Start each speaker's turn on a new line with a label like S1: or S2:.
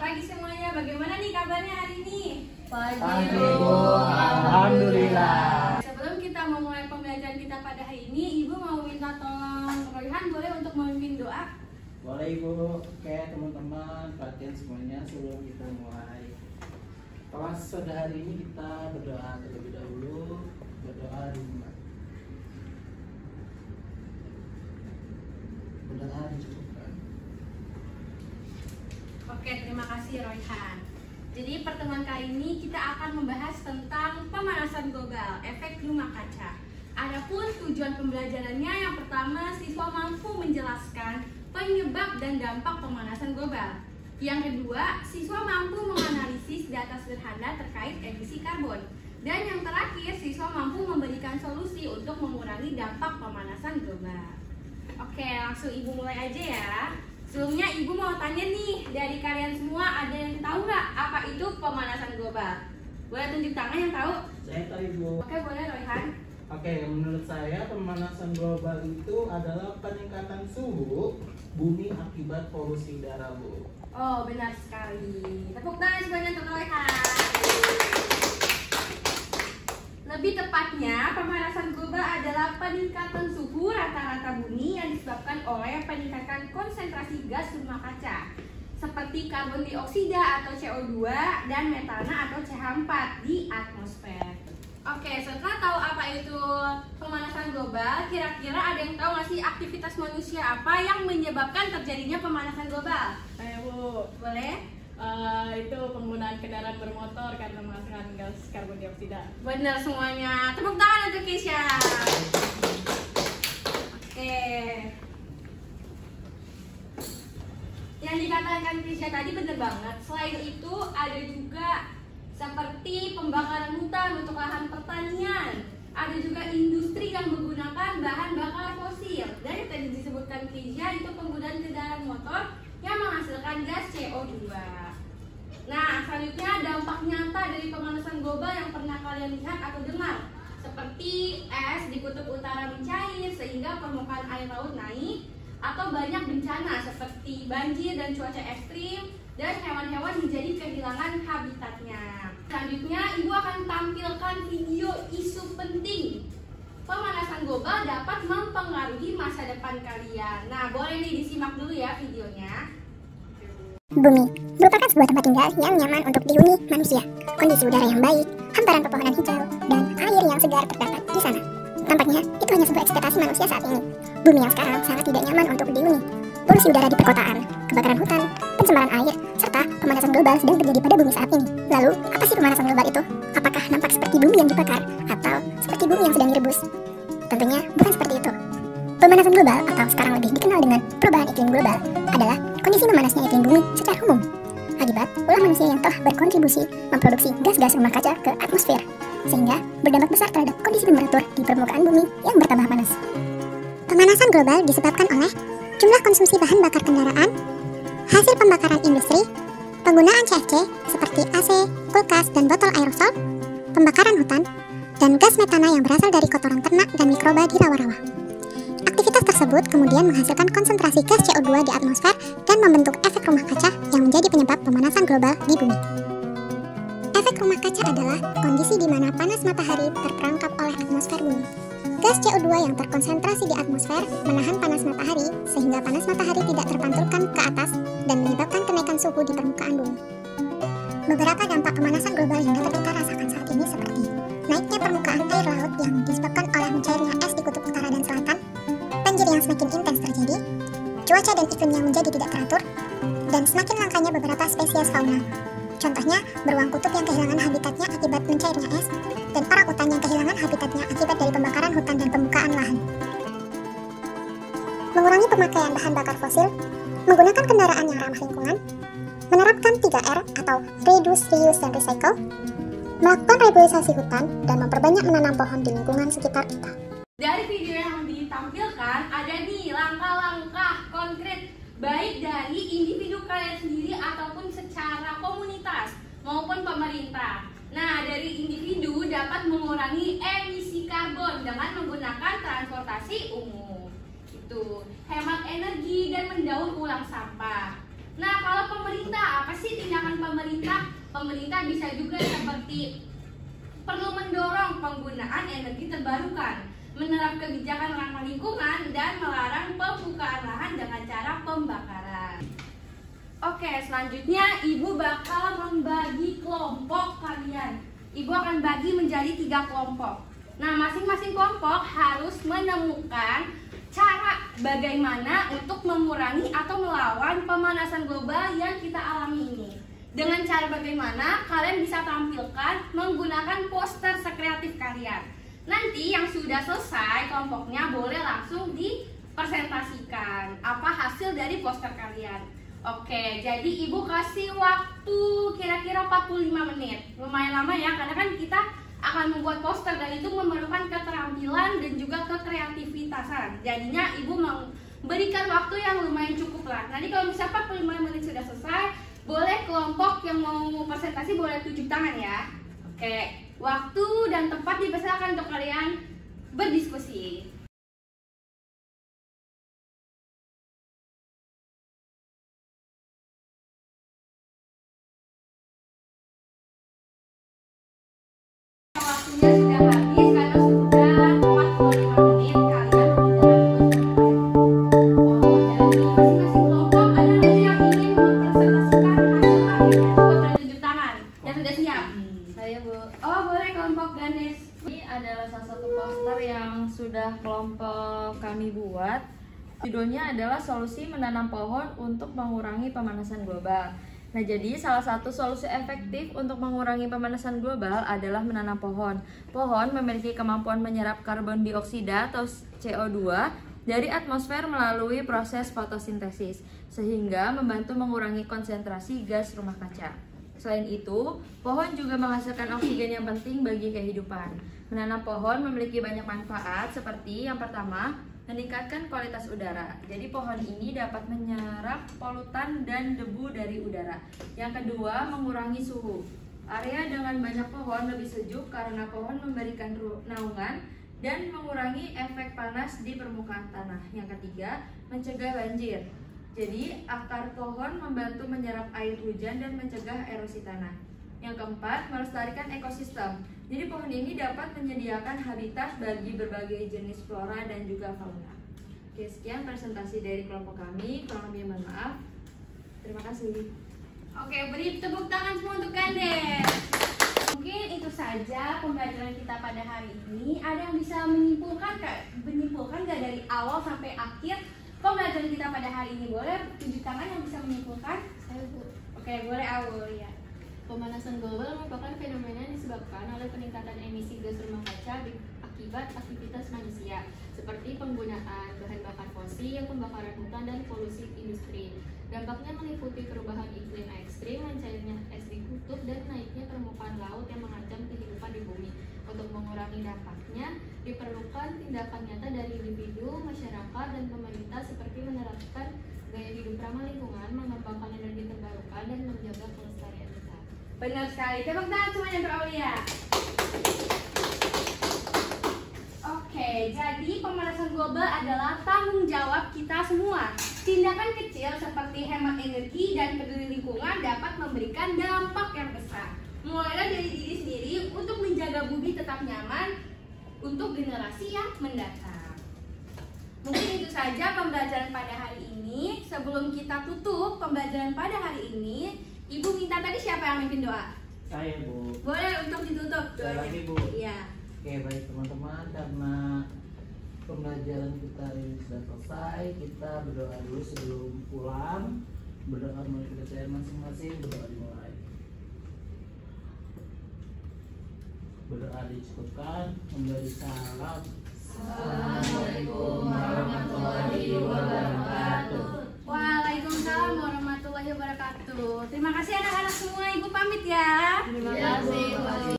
S1: pagi semuanya. Bagaimana nih kabarnya hari ini?
S2: Pagi Bu, alhamdulillah.
S1: Sebelum kita memulai pembelajaran kita pada hari ini, Ibu mau minta tolong Royhan boleh untuk memimpin doa?
S2: Boleh Ibu. Oke teman-teman, perhatian semuanya sebelum kita mulai kelas pada hari ini, kita berdoa terlebih dahulu. Berdoa di rumah. Berdoa dicukupkan.
S1: Oke, terima kasih Royhan. Jadi pertemuan kali ini kita akan membahas tentang pemanasan global, efek rumah kaca. Adapun tujuan pembelajarannya, yang pertama siswa mampu menjelaskan penyebab dan dampak pemanasan global. Yang kedua, siswa mampu menganalisis data sederhana terkait emisi karbon. Dan yang terakhir, siswa mampu memberikan solusi untuk mengurangi dampak pemanasan global. Oke, langsung Ibu mulai aja ya. Sebelumnya Ibu mau tanya nih, dari kalian semua ada yang tahu nggak apa itu pemanasan global? Boleh tunjuk tangan yang tahu?
S2: Saya tahu Ibu.
S1: Oke, boleh Royhan.
S2: Oke, menurut saya pemanasan global itu adalah peningkatan suhu bumi akibat polusi udara, Bu.
S1: Oh, benar sekali. Tepuk tangan sebanyak untuk Royhan. Lebih tepatnya, pemanasan global adalah peningkatan suhu rata-rata bumi yang disebabkan oleh peningkatan konsentrasi gas rumah kaca seperti karbon dioksida atau CO2 dan metana atau CH4 di atmosfer. Oke, setelah tahu apa itu pemanasan global, kira-kira ada yang tahu nggak sih aktivitas manusia apa yang menyebabkan terjadinya pemanasan global?
S3: Ayo Bu,
S1: Boleh?
S3: itu penggunaan kendaraan bermotor karena menghasilkan gas karbon dioksida.
S1: Benar semuanya. Tepuk tangan untuk Keisha. Oke. Yang dikatakan Keisha tadi benar banget. Selain itu ada juga seperti pembakaran hutan untuk lahan pertanian. Ada juga industri yang menggunakan bahan bakar fosil. Dan yang tadi disebutkan Keisha itu penggunaan kendaraan motor yang menghasilkan gas CO2. Nah, selanjutnya dampak nyata dari pemanasan global yang pernah kalian lihat atau dengar, seperti es di kutub utara mencair sehingga permukaan air laut naik, atau banyak bencana seperti banjir dan cuaca ekstrim, dan hewan-hewan menjadi kehilangan habitatnya. Selanjutnya, Ibu akan tampilkan video isu penting. Pemanasan global dapat mempengaruhi masa depan kalian. Nah, boleh nih disimak dulu ya videonya.
S4: Bumi merupakan sebuah tempat tinggal yang nyaman untuk dihuni manusia. Kondisi udara yang baik, hamparan pepohonan hijau, dan air yang segar terdapat di sana. Tampaknya itu hanya sebuah ekspektasi manusia saat ini. Bumi yang sekarang sangat tidak nyaman untuk dihuni. Polusi udara di perkotaan, kebakaran hutan, pencemaran air, serta pemanasan global sedang terjadi pada bumi saat ini. Lalu, apa sih pemanasan global itu? Apakah nampak seperti bumi yang dibakar, atau seperti bumi yang sedang direbus? Tentunya bukan seperti itu. Pemanasan global, atau sekarang lebih dikenal dengan perubahan iklim global, adalah kondisi memanasnya iklim bumi secara umum akibat ulah manusia yang telah berkontribusi memproduksi gas-gas rumah kaca ke atmosfer, sehingga berdampak besar terhadap kondisi temperatur di permukaan bumi yang bertambah panas. Pemanasan global disebabkan oleh jumlah konsumsi bahan bakar kendaraan, hasil pembakaran industri, penggunaan CFC seperti AC, kulkas, dan botol aerosol, pembakaran hutan, dan gas metana yang berasal dari kotoran ternak dan mikroba di rawa-rawa. Aktivitas tersebut kemudian menghasilkan konsentrasi gas CO2 di atmosfer dan membentuk efek rumah kaca yang menjadi penyebab pemanasan global di bumi. Efek rumah kaca adalah kondisi di mana panas matahari terperangkap oleh atmosfer bumi. Gas CO2 yang terkonsentrasi di atmosfer menahan panas matahari sehingga panas matahari tidak terpantulkan ke atas dan menyebabkan kenaikan suhu di permukaan bumi. Beberapa dampak pemanasan global yang dapat kita rasakan saat ini seperti naiknya permukaan air laut yang disebabkan oleh mencairnya es di kutub utara dan selatan, banjir yang semakin intens terjadi, cuaca dan iklim yang menjadi tidak teratur, dan semakin langkanya beberapa spesies fauna. Contohnya, beruang kutub yang kehilangan habitatnya akibat mencairnya es, dan orang-utan yang kehilangan habitatnya akibat dari pembakaran hutan dan pembukaan lahan. Mengurangi pemakaian bahan bakar fosil, menggunakan kendaraan yang ramah lingkungan, menerapkan 3R atau Reduce, Reuse, dan Recycle, melakukan reboisasi hutan, dan memperbanyak menanam pohon di lingkungan sekitar kita.
S1: Dari video yang ditampilkan, ada nih langkah-langkah konkret baik dari individu kalian sendiri ataupun secara komunitas maupun pemerintah. Nah, dari individu dapat mengurangi emisi karbon dengan menggunakan transportasi umum. Itu hemat energi dan mendaur ulang sampah. Nah, kalau pemerintah apa sih tindakan pemerintah bisa juga seperti perlu mendorong penggunaan energi terbarukan, menerap kebijakan ramah lingkungan, dan melarang pembukaan lahan dengan cara pembakaran. Oke, selanjutnya Ibu bakal membagi kelompok kalian. Ibu akan bagi menjadi 3 kelompok. Nah, masing-masing kelompok harus menemukan cara bagaimana untuk mengurangi atau melawan pemanasan global yang kita alami ini. Dengan cara bagaimana kalian bisa tampilkan menggunakan poster sekreatif kalian. Nanti yang sudah selesai kelompoknya boleh langsung dipresentasikan apa hasil dari poster kalian. Oke, jadi Ibu kasih waktu kira-kira 45 menit. Lumayan lama ya, karena kan kita akan membuat poster dan itu memerlukan keterampilan dan juga kekreativitasan. Jadinya Ibu memberikan waktu yang lumayan cukup lah. Nanti kalau misalnya 45 menit sudah selesai, boleh kelompok yang mau presentasi boleh tunjuk tangan ya. Oke, waktu dan tempat dipersilakan untuk kalian berdiskusi. Waktunya sudah habis karena sudah 45 menit kalian jadi masing-masing kelompok ada nggak sih yang ingin mempresentasikan hasil akhirnya? Coba tunjuk tangan yang sudah siap.
S3: Saya Bu.
S1: Oh boleh kelompok Ganes.
S3: Ini adalah salah satu poster yang sudah kelompok kami buat. Judulnya adalah solusi menanam pohon untuk mengurangi pemanasan global. Nah, jadi salah satu solusi efektif untuk mengurangi pemanasan global adalah menanam pohon. Pohon memiliki kemampuan menyerap karbon dioksida atau CO2 dari atmosfer melalui proses fotosintesis, sehingga membantu mengurangi konsentrasi gas rumah kaca. Selain itu, pohon juga menghasilkan oksigen yang penting bagi kehidupan. Menanam pohon memiliki banyak manfaat seperti yang pertama, meningkatkan kualitas udara. Jadi pohon ini dapat menyerap polutan dan debu dari udara. Yang kedua, mengurangi suhu. Area dengan banyak pohon lebih sejuk karena pohon memberikan naungan dan mengurangi efek panas di permukaan tanah. Yang ketiga, mencegah banjir. Jadi akar pohon membantu menyerap air hujan dan mencegah erosi tanah. Yang keempat, melestarikan ekosistem. Jadi pohon ini dapat menyediakan habitat bagi berbagai jenis flora dan juga fauna. Oke, sekian presentasi dari kelompok kami. Kurang lebih mohon maaf. Terima kasih.
S1: Oke, beri tepuk tangan semua untuk Gandes. Mungkin itu saja pembelajaran kita pada hari ini. Ada yang bisa menyimpulkan nggak dari awal sampai akhir pembelajaran kita pada hari ini? Boleh tunjuk tangan yang bisa menyimpulkan?
S3: Saya Bu.
S1: Oke, boleh Aul ya.
S3: Pemanasan global merupakan fenomena yang disebabkan oleh peningkatan emisi gas rumah kaca akibat aktivitas manusia, seperti penggunaan bahan bakar fosil, pembakaran hutan, dan polusi industri. Dampaknya meliputi perubahan iklim ekstrim, mencairnya es di kutub, dan naiknya permukaan laut yang mengancam kehidupan di bumi. Untuk mengurangi dampaknya, diperlukan tindakan nyata dari individu, masyarakat, dan pemerintah seperti menerapkan gaya hidup ramah lingkungan, mengembangkan energi terbarukan, dan menjaga kelestarian kita.
S1: Benar sekali. Tepuk tangan semuanya untuk Aulia. Oke, jadi pemanasan global adalah tanggung jawab kita semua. Tindakan kecil seperti hemat energi dan peduli lingkungan dapat memberikan dampak yang besar. Mulailah dari diri sendiri untuk menjaga bumi tetap nyaman untuk generasi yang mendatang. Mungkin itu saja pembelajaran pada hari ini. Sebelum kita tutup pembelajaran pada hari ini, Ibu minta tadi siapa yang mimpin doa?
S2: Saya Bu.
S1: Boleh untuk ditutup doanya.
S2: Lagi Bu.
S1: Iya.
S2: Oke baik teman-teman, karena pembelajaran kita ini sudah selesai, kita berdoa dulu sebelum pulang. Berdoa melalui kepercayaan masing-masing, berdoa dimulai. Berdoa dicukupkan, memberi salam.
S1: Assalamualaikum warahmatullahi wabarakatuh. Waalaikumsalam warahmatullahi wabarakatuh. Terima kasih anak-anak semua, Ibu pamit ya.
S3: Terima kasih.